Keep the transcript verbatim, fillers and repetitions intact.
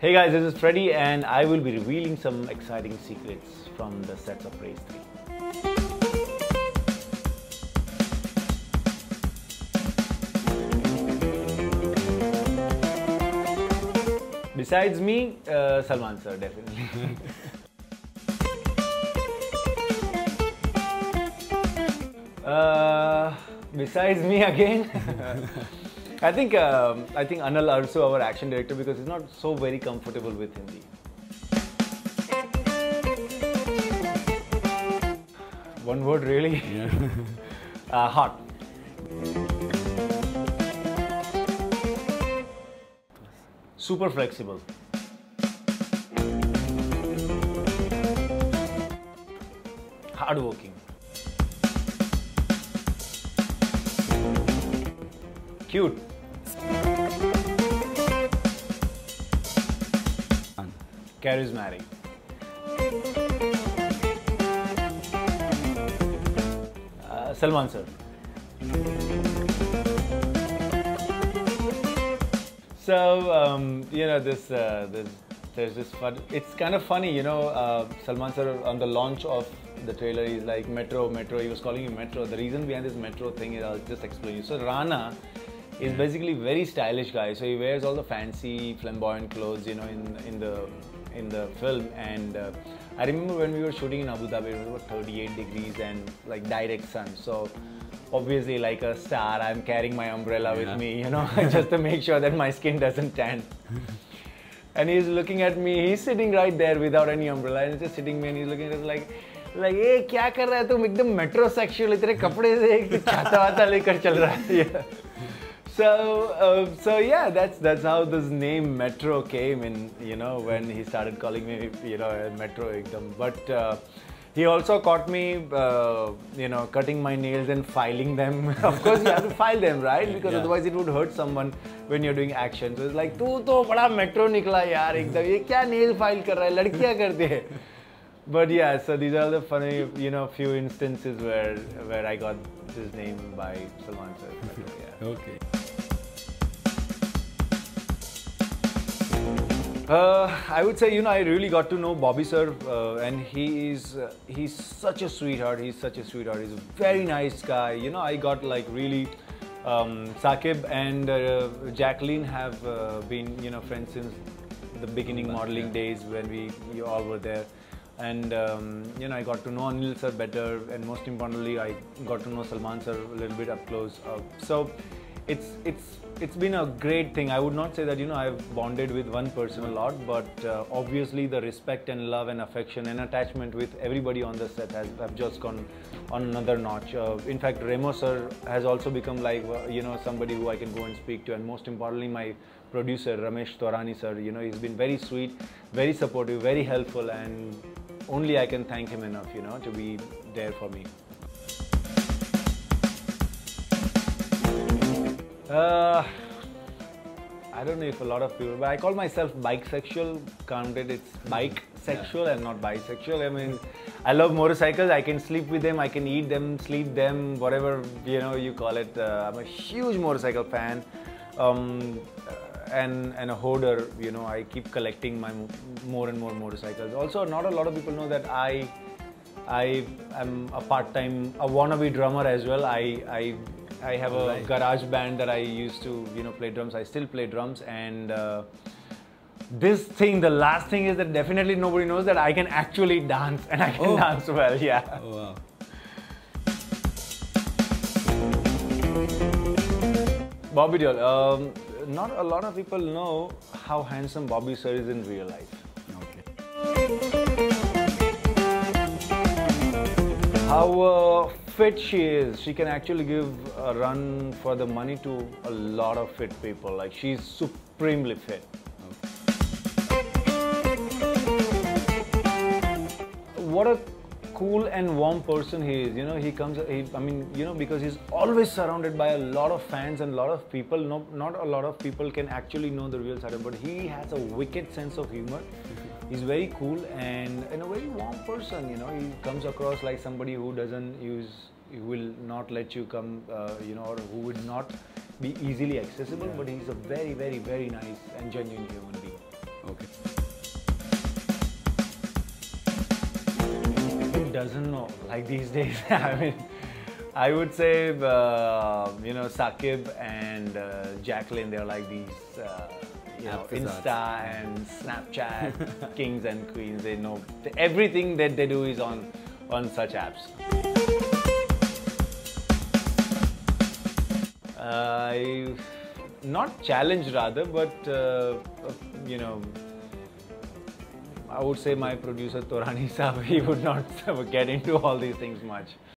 Hey guys, this is Freddy and I will be revealing some exciting secrets from the sets of Race three. Besides me, uh, Salman sir, definitely. uh, besides me again? I think um, I think Anil also our action director, because he's not so very comfortable with Hindi. One word really? Yeah. uh, hot. Super flexible. Hardworking. Cute. Charismatic. Uh, Salman sir. So um, you know this, uh, this there's this fun. It's kind of funny, you know. Uh, Salman sir on the launch of the trailer, he's like Metro, Metro. He was calling you Metro. The reason behind this Metro thing is, I'll just explain you. So Rana is basically very stylish guy. So he wears all the fancy, flamboyant clothes, you know, in in the in the film. And uh, I remember when we were shooting in Abu Dhabi, it was about thirty-eight degrees and like direct sun. So obviously, like a star, I'm carrying my umbrella yeah. with me, you know, just to make sure that my skin doesn't tan. And he's looking at me. He's sitting right there without any umbrella, and he's just sitting me, and he's looking at us like, like, hey, क्या कर रहा है तुम? एकदम metrosexual, इतने कपड़े से एक छाता वाता लेकर चल रहा है. So, uh, so yeah, that's that's how this name Metro came in, you know, when he started calling me, you know, Metro ekdam. But uh, he also caught me, uh, you know, cutting my nails and filing them. Of course, you have to file them, right? Because yeah. otherwise it would hurt someone when you're doing action. So it's like, तू तो बड़ा Metro निकला यार एकदम. ये क्या nail file कर रहा है? लड़कियाँ करती है. But yeah, so these are the funny, you know, few instances where where I got this name by Salman sir. Yeah. Okay. Uh, I would say, you know, I really got to know Bobby sir, uh, and he is uh, he's such a sweetheart. He's such a sweetheart. He's a very nice guy. You know, I got like really. Um, Saqib and uh, Jacqueline have uh, been, you know, friends since the beginning modeling days when we, we all were there. And um, you know, I got to know Anil sir better, and most importantly, I got to know Salman sir a little bit up close. Uh, so it's it's it's been a great thing. I would not say that, you know, I've bonded with one person a lot, but uh, obviously the respect and love and affection and attachment with everybody on the set has have just gone on another notch. Uh, in fact, Remo sir has also become like, uh, you know, somebody who I can go and speak to, and most importantly, my producer Ramesh Torani sir. You know, he's been very sweet, very supportive, very helpful, and only I can thank him enough, you know, to be there for me. Uh, I don't know if a lot of people, but I call myself bike-sexual. Counted, it's bike-sexual and not bisexual. I mean, I love motorcycles. I can sleep with them. I can eat them, sleep them, whatever, you know, you call it. Uh, I'm a huge motorcycle fan. Um, and and a hoarder, you know. I keep collecting my more and more motorcycles. Also, not a lot of people know that I I am a part-time, a wannabe drummer as well. I I I have a right. garage band that I used to, you know, play drums. I still play drums, and uh, this thing, the last thing is that definitely nobody knows that I can actually dance, and I can oh. dance well. Yeah. Oh wow. Bobby Deol. Um, not a lot of people know how handsome Bobby sir is in real life. Okay. How uh, fit she is. She can actually give a run for the money to a lot of fit people. Like, she's supremely fit. What a cool and warm person he is. You know, he comes, he, I mean, you know, because he's always surrounded by a lot of fans and a lot of people. No, not a lot of people can actually know the real side of him, but he has a wicked sense of humor. He's very cool and, and a very warm person, you know. He comes across like somebody who doesn't use, he will not let you come, uh, you know, or who would not be easily accessible, yeah. But he's a very, very, very nice and genuine human being. Okay. doesn't know? Like these days, I mean, I would say, uh, you know, Saqib and uh, Jacqueline, they're like these, uh, you know, App wizards. Insta and Snapchat kings and queens. They know everything that they do is on, on such apps. Uh, I, not challenged rather, but, uh, you know, I would say my producer Torani Saab, he would not get into all these things much.